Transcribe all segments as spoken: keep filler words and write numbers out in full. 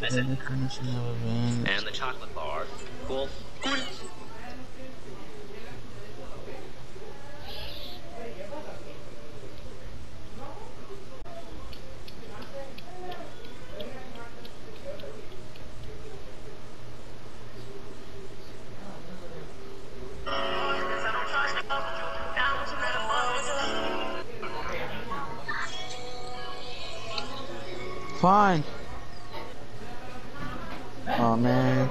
I said, and the chocolate bar. Cool? Cool. Fine. Oh man.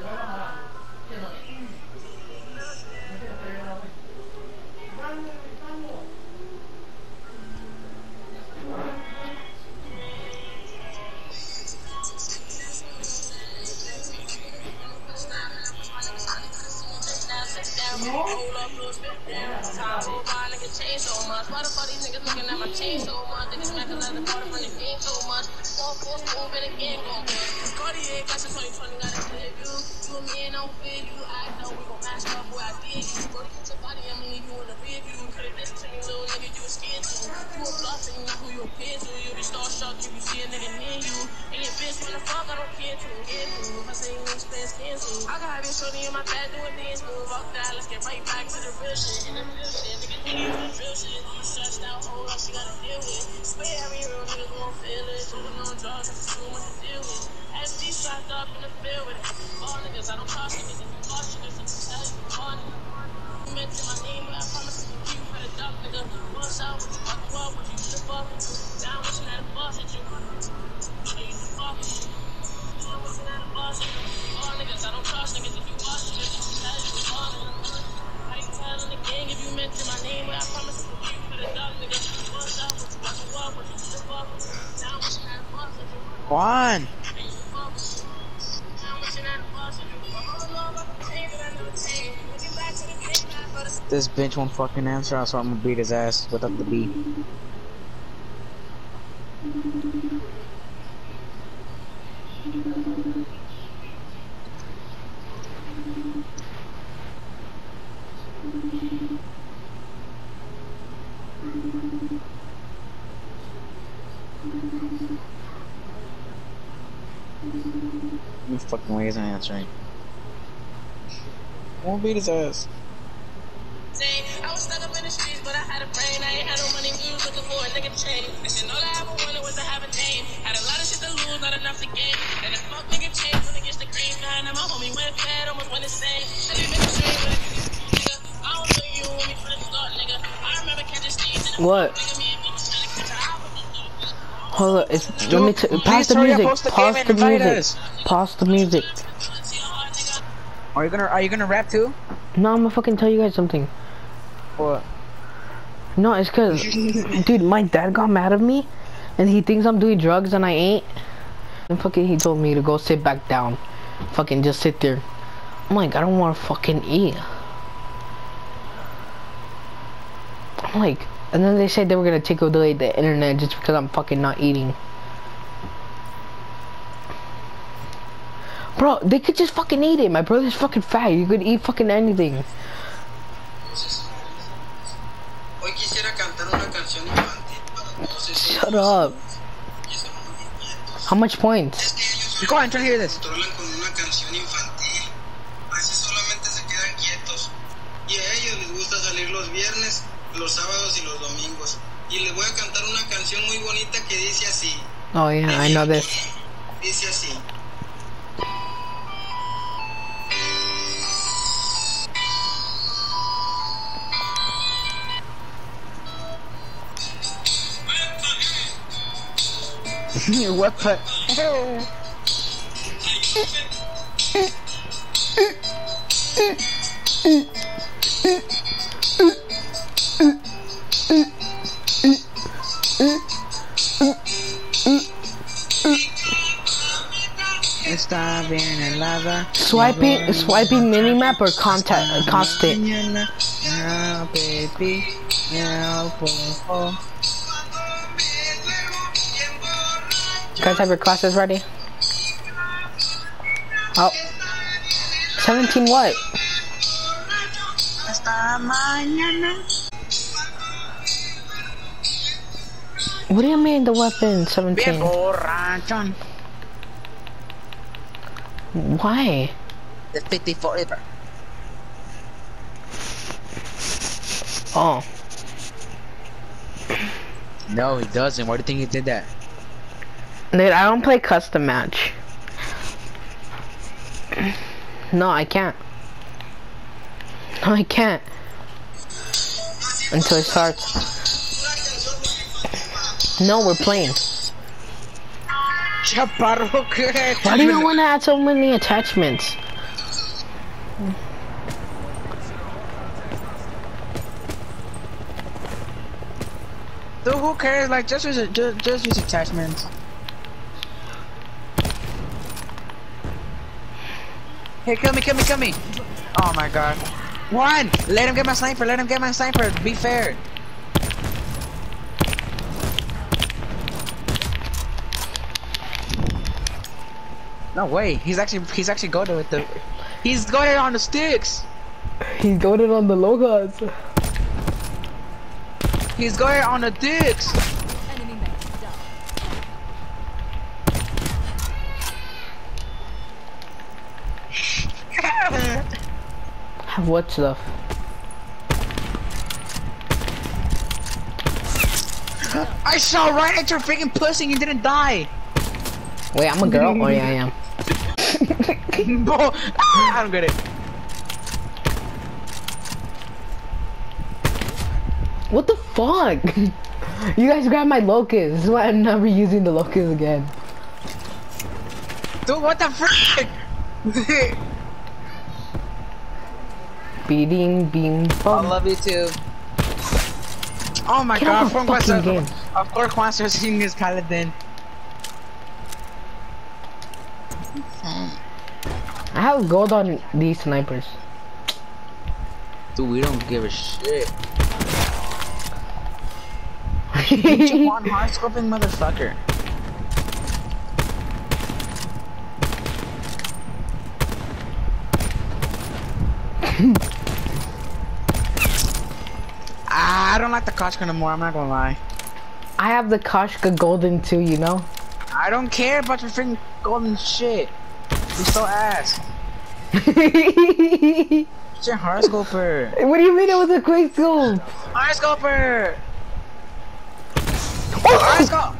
Juan! This bitch won't fucking answer, so I'm gonna beat his ass without the beat. No fucking way he's not answering. Won't beat his ass. I was stuck up in the streets, but I had a brain. I ain't had no money, we was looking for a nigga change. I said, all I ever wanted was to have a name. Had a lot of shit to lose, not enough to gain. And the fuck nigga changed when it gets the green man. And my homie went bad, almost went insane. I didn't make a straight with a nigga. I don't know you when we first start, nigga. I remember catching Steve in the What? nigga, me and me was trying to catch a album. Hold up, it's, let me t pause the music, pause the music, pause the music. Are you gonna, are you gonna rap too? No, I'm gonna fucking tell you guys something. What? No, it's cause, dude, my dad got mad at me, and he thinks I'm doing drugs and I ain't. And fucking he told me to go sit back down. Fucking just sit there. I'm like, I don't wanna fucking eat. I'm like, and then they said they were gonna take away the internet just because I'm fucking not eating. Bro, they could just fucking eat it. My brother's fucking fat. You could eat fucking anything. Shut up. How much points? Go on, try to hear this. Oh yeah, I know this. What the? Está bien helada. Swiping, swiping minimap or contact, uh, constant? No, baby. No, por You guys have your classes ready? Oh. seventeen what? What do you mean the weapon? seventeen. Why? The fifty forever. Oh. No, he doesn't. Why do you think he did that? Dude, I don't play custom match. No, I can't. No, I can't. Until it starts. No, we're playing. Why do you want to add so many attachments? Dude, who cares? Like, just use it. Just, just use attachments. Hey, kill me, kill me, kill me! Oh my god. One! Let him get my sniper, let him get my sniper, be fair. No way, he's actually, he's actually goaded with the, he's goaded on the sticks! He's goaded on the logos. He's goaded on the dicks! Enemy mate down. Have what stuff? I shot right at your freaking pussy and you didn't die! Wait, I'm a girl? Oh yeah, I am. Bro, I don't get it. What the fuck? You guys grabbed my locust. This is why I'm never using the locust again. Dude, what the frick? Beating beam I bum. love you too. Oh my Get god, off from the fucking West, game. of course Juan starts seeing his paladin. I have gold on these snipers. Dude, we don't give a shit. You Juan hard scoping motherfucker. Ah, I don't like the Koshka no more, I'm not gonna lie. I have the Koshka golden too, you know? I don't care about your freaking golden shit. You're so ass. It's your horoscoper. What do you mean it was a quick scope? Horoscoper! Horoscope!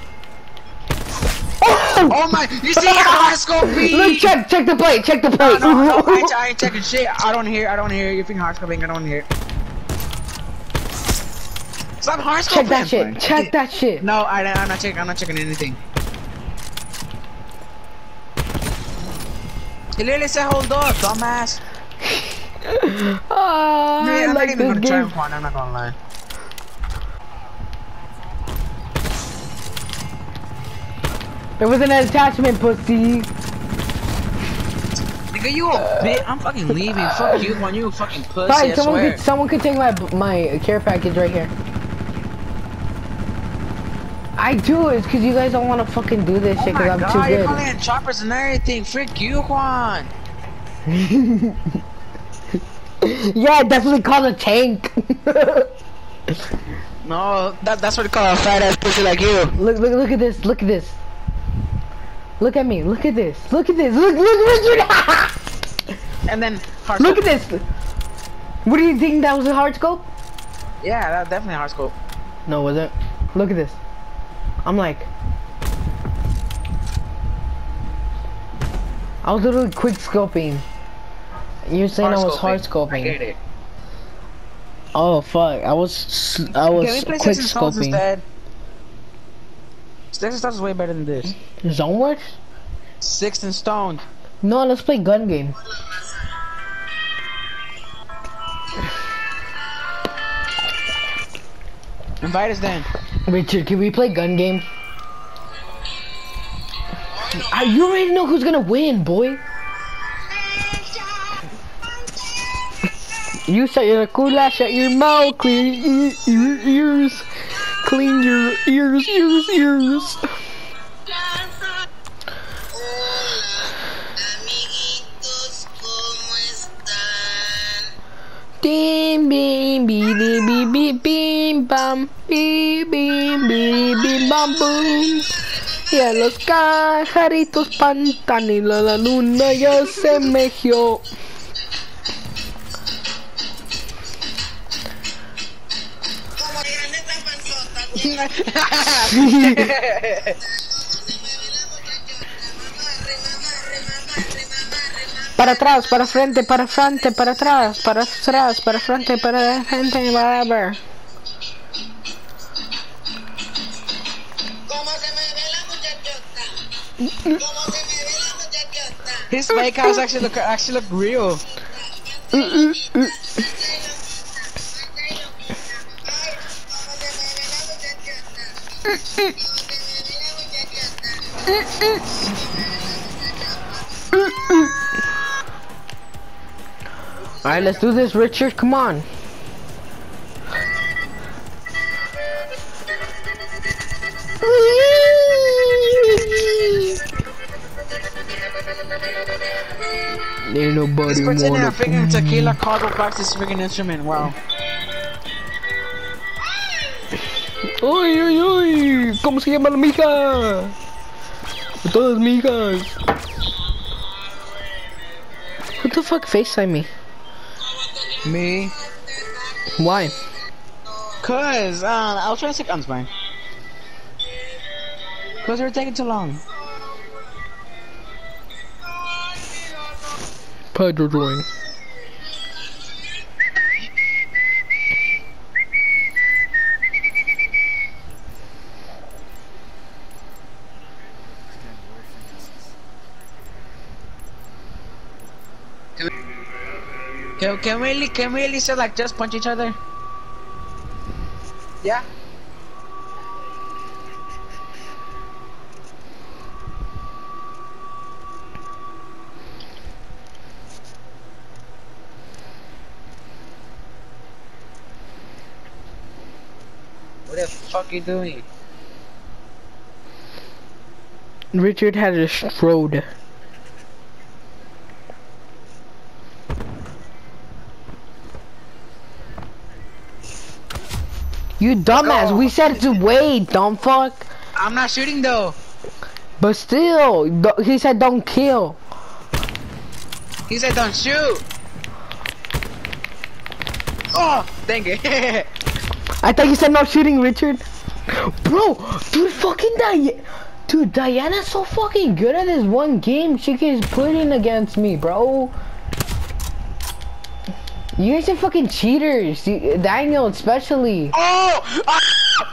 Oh my, you see horoscope me? Look, check, check the plate, check the plate. No, no, I ain't, I ain't checking shit. I don't hear, I don't hear. You're freaking horoscoping, I don't hear. Stop horoscoping. Check that shit, check that shit. No, I, I'm not checking, I'm not checking anything. He literally said hold up, dumbass. Oh, I I'm like not even this gonna try game. one, I'm not gonna lie. It was an attachment, pussy. Nigga, you a bitch. I'm fucking leaving. Fuck you, man. You a fucking pussy, Fine, I someone swear. could, someone could take my my care package right here. I do it because you guys don't want to fucking do this Oh shit my because I'm god, too you're good. calling in choppers and everything. Frick you, Juan. Yeah, I definitely call a tank. No, that, that's what they call a fat ass pussy like you. Look, look, look at this. Look at this. Look at me. Look at this. Look at this. Look, look, look. And then hard Look scope. at this. What do you think that was a hard scope? Yeah, that definitely hard scope. No, was it? Look at this. I'm like, I was literally quick scoping. You're saying I was hard scoping. I get it. Oh fuck! I was I was Can we play quick Sticks and Stones scoping. instead? Sticks and Stones is way better than this. Zone works? Sticks and Stones. No, let's play gun game. Invite us then. Richard, can we play gun game? Ah, you already know who's gonna win, boy. You shut your coola, shut your mouth, clean your, your ears, clean your ears, ears, ears. Bim bim bim bim bim bim bam bim bim bim bim bam boom. Y a los cajaritos pantanila la luna ya se mejó. Como que gané esta panzota. Para atrás, para frente, para frente, para atrás, para atrás, para frente, para frente, whatever. Como se me ve la muchachota. Como se me ve la muchachota. His fake house actually look actually look real. Alright, let's do this, Richard. Come on. Ain't nobody He's pretending wanna a freaking tequila cargo box this freaking instrument. Wow. Uy, uy, uy. ¿Cómo se llama la mija? Todas mijas. Who the fuck FaceTime me? Me? Why? Cause uh, I was trying to say guns, man. Cause they were taking too long. Pedro join. Can, can we really, can we really say like just punch each other? Yeah. What the fuck you doing? Richard had a strode. You dumbass, we said to wait, dumb fuck. I'm not shooting though. But still, th- he said don't kill. He said don't shoot. Oh, dang it. I thought you said no shooting, Richard. Bro, dude, fucking Diana. Dude, Diana's so fucking good at this one game. She keeps putting against me, bro. You guys are fucking cheaters. You, Daniel, especially. Oh! Ah,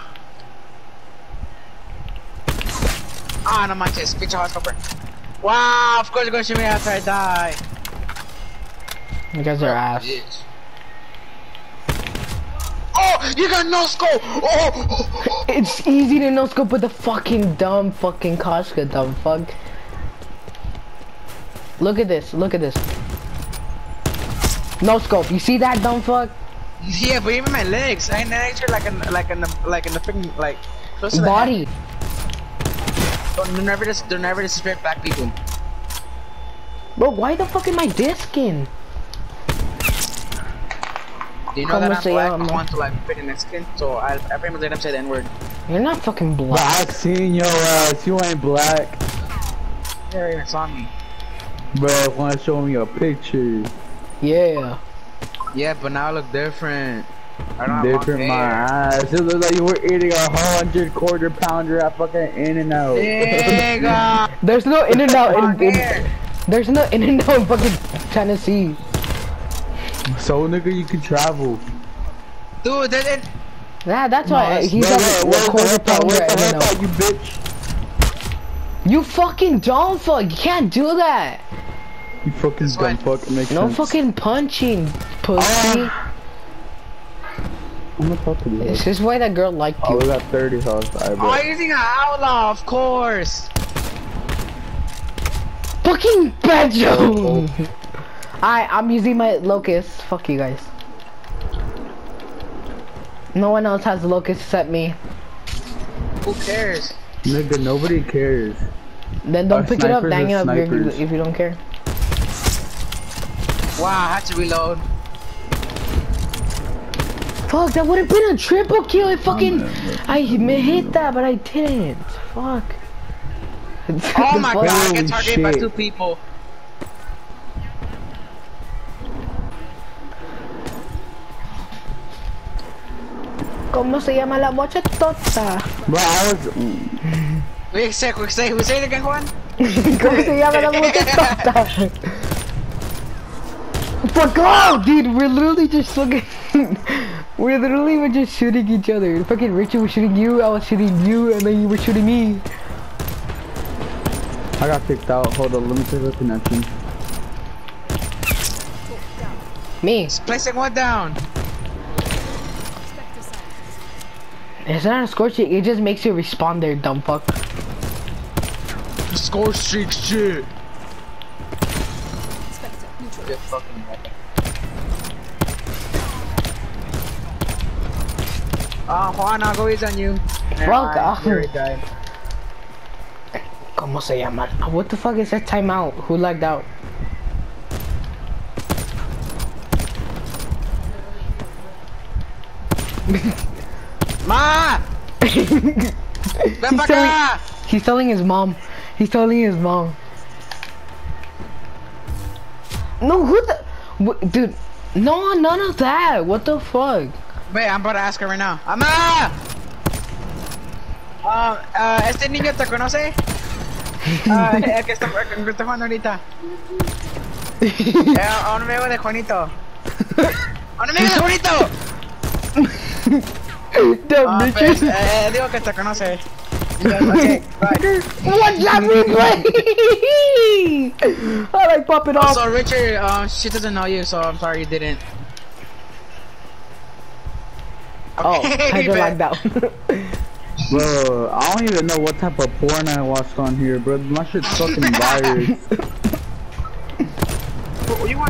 ah no manches, pinche hardstopper. Wow, of course you're gonna shoot me after I die. You guys are ass. Bitch. Oh, you got no scope! Oh! It's easy to no scope with the fucking dumb fucking Koshka, dumb fuck. Look at this, look at this. No scope, you see that dumb fuck? Yeah, but even my legs, I ain't actually like in like in the like in the freaking like close to the Body. head. Don't, don't never just don't never disrespect black people. Bro, why the fuck am I disking? Do you know Como that I'm se black? llama? I want to like fit in Mexican, so I I pretty much let him say the N word. You're not fucking But black. I seen your ass, you ain't black. You never even saw me. Bro, wanna show me a picture. Yeah. Yeah, but now I look different. I don't have Different long my hair. eyes. It looks like you were eating a hundred quarter pounder at fucking In-N-Out. Nigga! There's no in and out Long in, hair. in There's no in and out in fucking Tennessee. So nigga, you can travel. Dude, that it. Yeah, that's why No, he's Bro, like where- a where's the quarter headphones? pounder Where's the in and out. headphones, you bitch? You fucking dumb fuck. You can't do that. You fucking This one. dumb fuck. It makes No sense. fucking punching, pussy. I'm gonna talk to you. This is why that girl liked Oh, you. we got thirty house. I Oh, bet. you're using an outlaw, of course. Fucking Pedro! Oh, Alright, I'm using my locust. Fuck you guys. No one else has locust except me. Who cares? Nigga, nobody cares. Then don't Our pick it up, snipers are Daniel, if, you're, snipers. if you don't care. Wow, I had to reload. Fuck, that would have been a triple kill. I fucking, I hit that, but I didn't. Fuck. Oh my god, I get Holy targeted by shit. two people. ¿Cómo se llama la mochetota? Bro, I was. Wait, say, quick, say, we say it again, Juan. ¿Cómo se llama la mochetota? Fuck off, dude. We're literally just fucking. We're literally were just shooting each other. Fucking Richard was shooting you, I was shooting you, and then you were shooting me. I got kicked out. Hold on, let me check the connection. Me. Placing one down. It's not a score streak, it just makes you respawn there, dumb fuck. Score streak shit. Ah, uh, Juan, I'll go easy on you. Fuck Nah, off. you already died. ¿Cómo se llama? What the fuck is that timeout? Who lagged out? Ma! Ven he's, pa' telling, acá! he's telling his mom. He's telling his mom. No, who the... What, dude, no, none of that. What the fuck? Wait, I'm about to ask her right now. ¡Ama! Uh, uh, ¿este niño te conoce? Uh, el que está, el que está jugando ahorita. Eh, a un amigo de Juanito. A un amigo de Juanito! Damn, Ah, bitches. pues, eh, digo que te conoce. Okay, bye. What's that replay? I like pop it off. Also, Richard, uh, she doesn't know you, so I'm sorry you didn't. Oh, Okay, I just bet. lagged out. Bro, I don't even know what type of porn I watched on here, bro. My shit's fucking virus. What you want?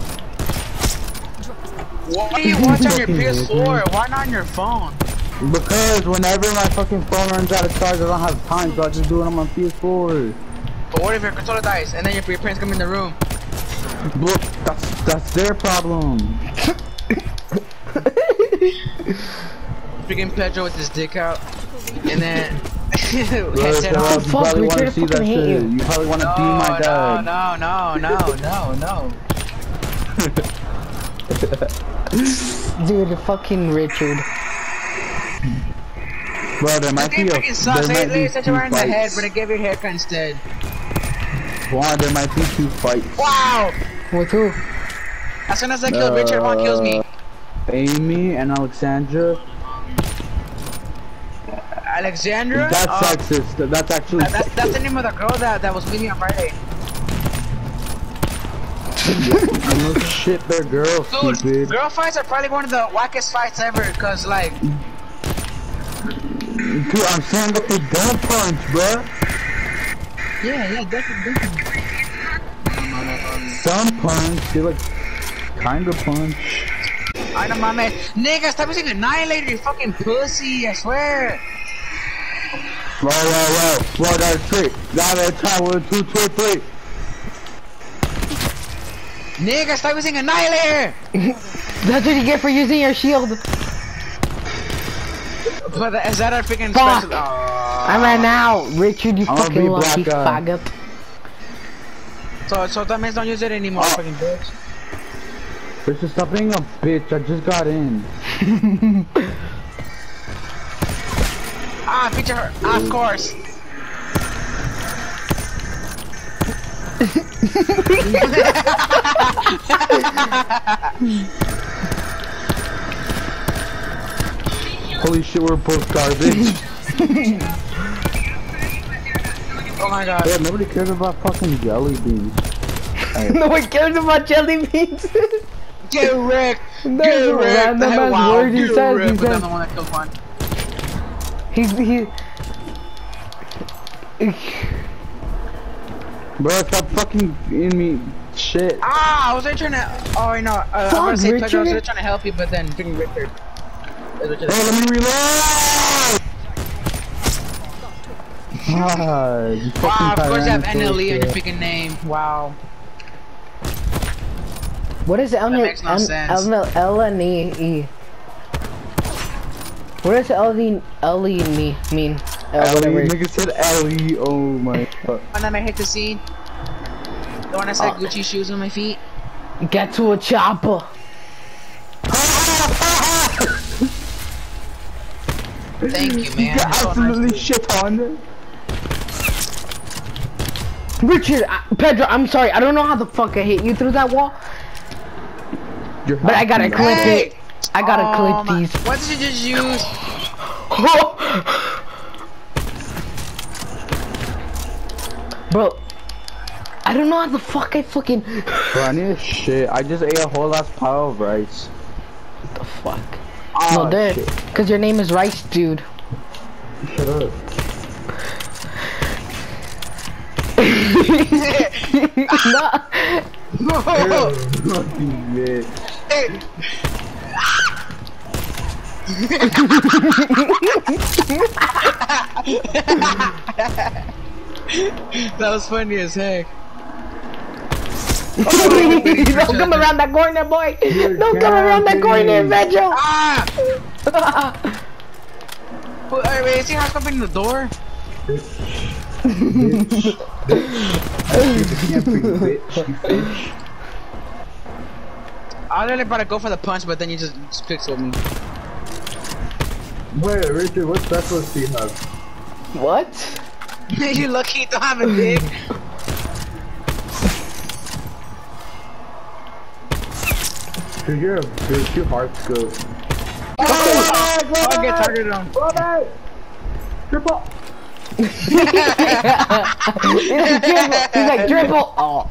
Why do you watch on your P S four? Why not on your phone? Because whenever my fucking phone runs out of charge, I don't have time, so I just do it on my P S four. But what if your controller dies and then your, your parents come in the room? Look, that's that's their problem. Freaking Pedro with his dick out, and then Bro, headset so on. you fuck, probably want Richard, to see I that fucking hate shit. you. You probably want to No, be my dad. no, no, no, no, no, no. Dude, fucking Richard. Bro, there might This be game a freaking sucks. there Hey, might they be set two you right in the head, fights. but they gave you a haircut instead. Juan, there might be two fights. Wow! With who? As soon as I kill Richard, Juan kills me. Amy and Alexandra. Alexandra? That's Oh, sexist. That's actually that- that's, that's the name of the girl that, that was with me on Friday. no shit, they're girls, Dude, stupid. girl fights are probably one of the wackest fights ever, cause like, Dude, I'm saying that they don't punch, bro. yeah, yeah, definitely, definitely. Some punch, they like kind of punch. I know, my man. Nigga, stop using Annihilator, you fucking pussy, I swear. Whoa, whoa, whoa, whoa, that's three. Got it, time, one, two, two, three. Nigga, stop using Annihilator! That's what you get for using your shield. But is that a freaking Fuck. special? Oh. I ran out. Richard, you I'm gonna fucking be lucky black guy. faggot. So, so that means don't use it anymore, Oh. fucking bitch. Richard, stop being a bitch, I just got in. Ah, feature her. Ah, of course. Holy shit, we're both garbage. Oh my god. Yeah, nobody cares about fucking jelly beans. No one cares about jelly beans. Get wrecked! That's Get a wrecked! random Hell, ass wow, word he get says, wrecked, he but I'm says. the one that killed one. He's he. Bro, stop fucking in me shit. Ah, I was really trying to. Oh, I know. Uh, I was Fuck, gonna say Pedro, I was Richard. really trying to help you, but then freaking Richard. That's what you- Oh, let me reload! Ah, you fucking Wow, of course you have N L E on your tyrannosaurus. freaking name. Wow. What is L makes no sense. L L N E E? What does L E L E me mean? Uh, Ellie, whatever. nigga said Ellie. Oh my god. And then I hit the scene. The one I said Oh. Gucci shoes on my feet. Get to a chopper. Thank you, man. You got That's so absolutely nice. shit on. Richard, I, Pedro, I'm sorry. I don't know how the fuck I hit you through that wall, You're but I gotta clip Hey! it. I gotta Oh clip my- these. What did you just use? Bro, I don't know how the fuck I fucking. Bro, I need a shit. I just ate a whole ass pile of rice. What the fuck? Oh, No, dude, shit. cause your name is Rice, dude. Shut up. No. Fucking bitch. That was funny as heck. Don't come around that corner, boy. Don't come around that corner, Pedro. Ah! Well, hey, wait, is he hard opening the door? I literally about to go for the punch, but then you just, just pixeled me. Wait, Richard, what specialist do you have? What? You lucky you don't have a dick. Dude, you're a bitch. You're hard scope. I'll get targeted on. Triple. He's like dribble. He's like dribble. Oh.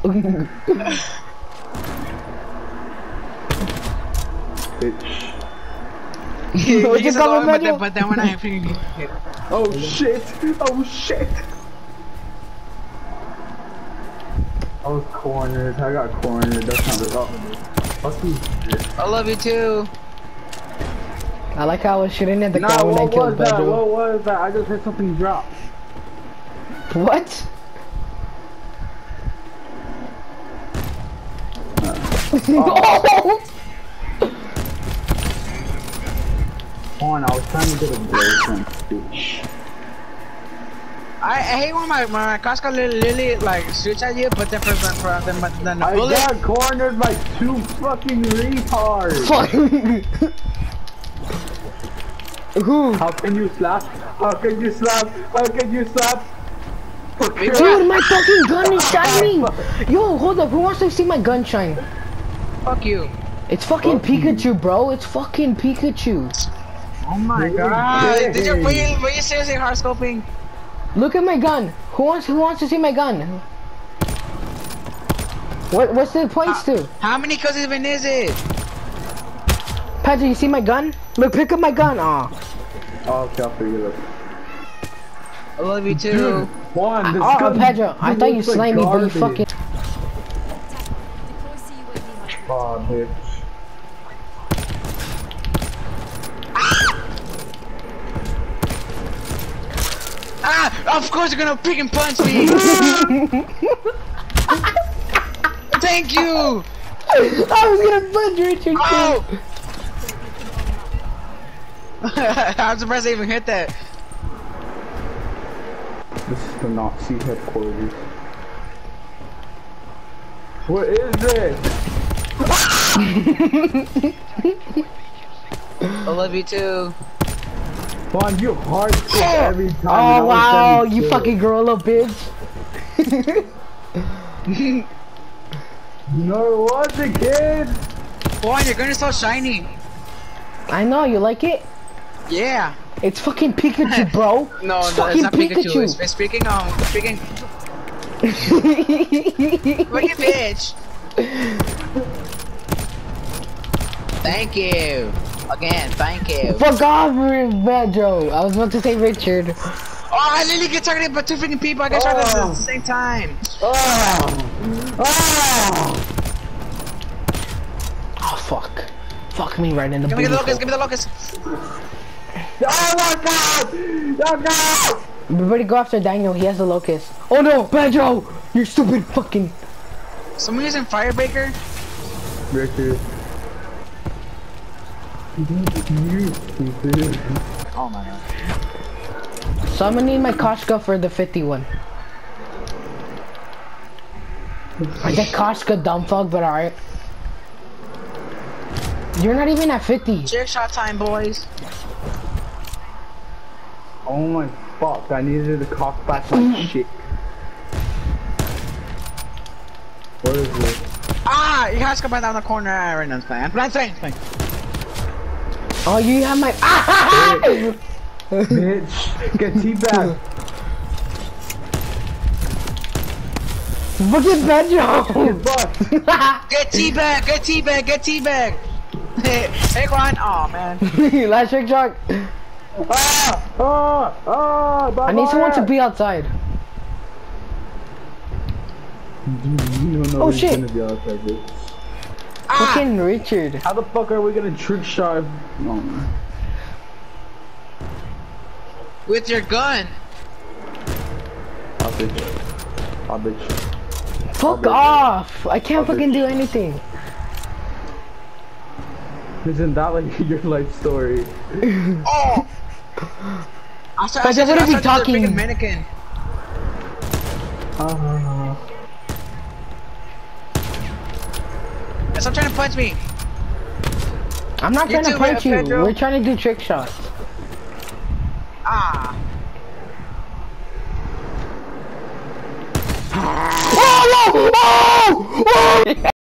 Bitch. What you He's call alone, me, but Pedro? then, but then when I freaking hit. Oh shit. Oh shit. I was cornered. I got cornered. That's not it. Oh. Fuck you. I love you too. I like how I was shooting at the Nah, car when I what killed was that? Pedro. What was that? I just heard something drop. What? Oh. On, I was trying to get a boyfriend, bitch. I, I hate when my, my Costco literally, literally like shoots at you, but then for, for, for then, but then the I bullet. got cornered by two fucking retards. Fuck. Who? How can you slap? How can you slap? How can you slap? Dude, my fucking gun is shining! Yo, hold up, who wants to see my gun shine? Fuck you. It's fucking Fuck you. Pikachu, bro. It's fucking Pikachu. Oh my god. Did you, were you, were you seriously hard scoping? Look at my gun. Who wants who wants to see my gun? What what's the points to? How many kills even is it? Pedro, you see my gun? Look, pick up my gun. Aw. Oh, okay, I'll figure it out. I love you too. Juan, this Oh, gun Pedro, I thought you looks like slammed me, but you garbage. fucking. Oh, bitch. Ah! Of course you're gonna freaking punch me! Thank you! I was gonna punch Richard too. Oh! I'm surprised I even hit that. This is the Nazi headquarters. What is this? I love you too. Juan, you hard scope every time. Oh and wow, I was you good. fucking gorilla bitch. No, it wasn't, kid. Juan, your gun is so shiny. I know, you like it? Yeah. It's fucking Pikachu, bro. No, it's no, fucking it's not Pikachu. Pikachu. It's, it's freaking um, freaking. Freaking bitch. Thank you. Again, thank you. Fuck off, Pedro. I was about to say Richard. Oh, I literally get targeted by two freaking people. I got shot at the same time. Oh. Oh. Oh fuck. Fuck me right in the Give me the booty locust. hole. Give me the locust. Oh my god! Oh god! Everybody go after Daniel, he has the locust. Oh no, Pedro! You stupid fucking... Someone using Firebreaker? Richard. You stupid. Oh my god. So I'm gonna need my Koshka for the fifty-one. I said Koshka, dumb fuck, but alright. You're not even at fifty. Trick shot time, boys. Oh my fuck, I needed to cock back my shit. What is it? Ah, you guys come down the corner. Ah, right now, man. Plan, plan, plan. Oh, you have my. Ah! Bitch, get teabag. Fucking Pedro! Get teabag, get teabag, get teabag. Hey, hey, Juan. Oh man. Last trick shot. Ah! Ah! Ah! I need someone to be outside. You don't know Oh, who's shit. gonna be outside, bitch. Ah, Fucking Richard. How the fuck are we gonna trick shot? No, man. with your gun. I'll bitch. I'll bitch. Fuck off! I can't fucking do anything. Isn't that like your life story? Oh. I said, I But said, they wouldn't I be said talking. they're freaking mannequin. Uh, Stop trying to punch me. I'm not You trying to too, punch you. Pedro. We're trying to do trick shots. Ah. Oh, no! Oh! Oh!